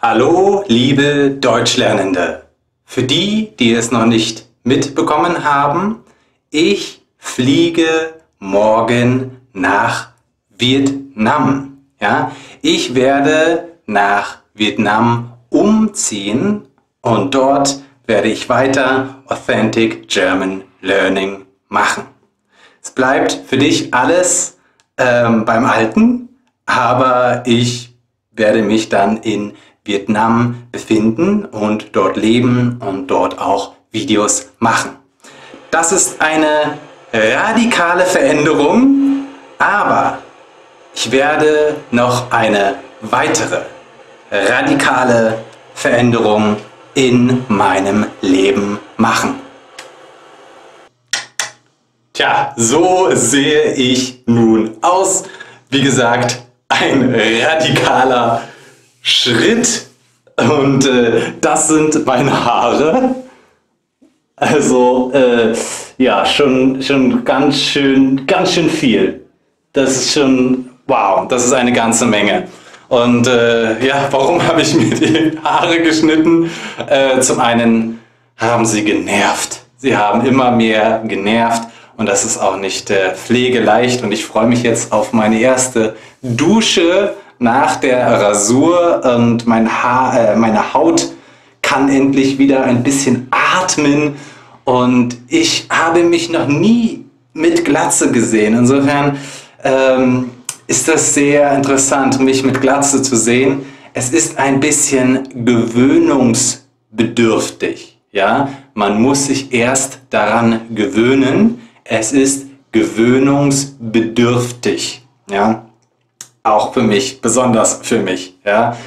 Hallo, liebe Deutschlernende! Für die, die es noch nicht mitbekommen haben, ich fliege morgen nach Vietnam. Ja? Ich werde nach Vietnam umziehen und dort werde ich weiter Authentic German Learning machen. Es bleibt für dich alles beim Alten, aber ich werde mich dann in Vietnam befinden und dort leben und dort auch Videos machen. Das ist eine radikale Veränderung, aber ich werde noch eine weitere radikale Veränderung in meinem Leben machen. Tja, so sehe ich nun aus. Wie gesagt, ein radikaler Schritt und das sind meine Haare. Also ja, schon ganz schön viel. Das ist schon, wow, das ist eine ganze Menge. Und ja, warum habe ich mir die Haare geschnitten? Zum einen haben sie genervt. Sie haben immer mehr genervt und das ist auch nicht pflegeleicht. Und ich freue mich jetzt auf meine erste Dusche nach der Rasur und meine Haut kann endlich wieder ein bisschen atmen. Und ich habe mich noch nie mit Glatze gesehen. Insofern ist das sehr interessant, mich mit Glatze zu sehen. Es ist ein bisschen gewöhnungsbedürftig. Ja? Man muss sich erst daran gewöhnen. Es ist gewöhnungsbedürftig. Ja? Auch für mich, besonders für mich. Ja?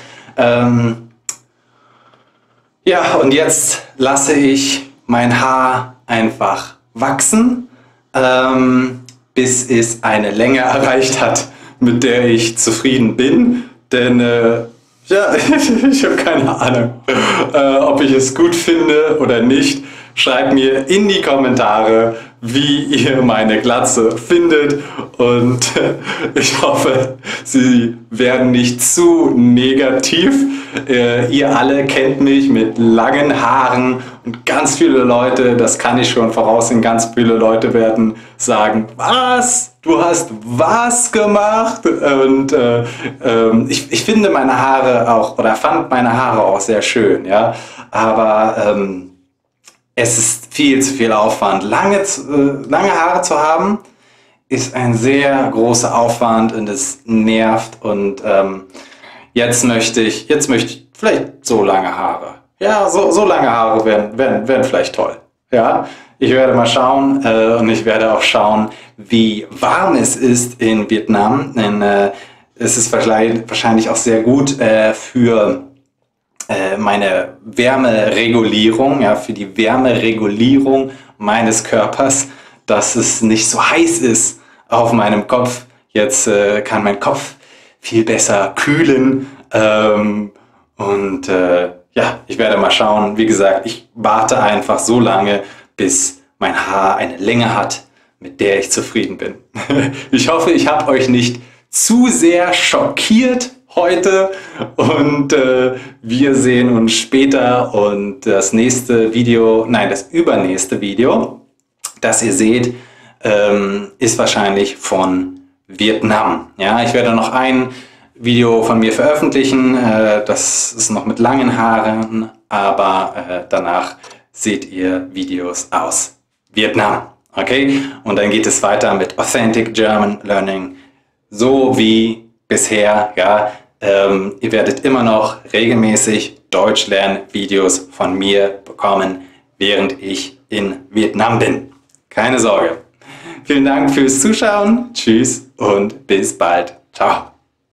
Ja, und jetzt lasse ich mein Haar einfach wachsen, bis es eine Länge erreicht hat, mit der ich zufrieden bin. Denn ja, ich habe keine Ahnung, ob ich es gut finde oder nicht. Schreibt mir in die Kommentare, wie ihr meine Glatze findet und ich hoffe, sie werden nicht zu negativ. Ihr alle kennt mich mit langen Haaren und ganz viele Leute, das kann ich schon voraussehen, ganz viele Leute werden sagen, was? Du hast was gemacht? Und ich finde meine Haare auch, oder fand meine Haare auch sehr schön, ja, aber es ist viel zu viel Aufwand. Lange Haare zu haben, ist ein sehr großer Aufwand und es nervt. Und jetzt möchte ich vielleicht so lange Haare. Ja, so lange Haare wären vielleicht toll. Ja, ich werde mal schauen und ich werde auch schauen, wie warm es ist in Vietnam. Denn es ist wahrscheinlich auch sehr gut für meine Wärmeregulierung, ja, für die Wärmeregulierung meines Körpers, dass es nicht so heiß ist auf meinem Kopf. Jetzt kann mein Kopf viel besser kühlen und ja, ich werde mal schauen. Wie gesagt, ich warte einfach so lange, bis mein Haar eine Länge hat, mit der ich zufrieden bin. Ich hoffe, ich habe euch nicht zu sehr schockiert heute und wir sehen uns später und das nächste Video, nein, das übernächste Video, das ihr seht, ist wahrscheinlich von Vietnam. Ja, ich werde noch ein Video von mir veröffentlichen, das ist noch mit langen Haaren, aber danach seht ihr Videos aus Vietnam. Okay? Und dann geht es weiter mit Authentic German Learning, so wie bisher, ja, ihr werdet immer noch regelmäßig Deutschlern-Videos von mir bekommen, während ich in Vietnam bin. Keine Sorge. Vielen Dank fürs Zuschauen, tschüss und bis bald. Ciao.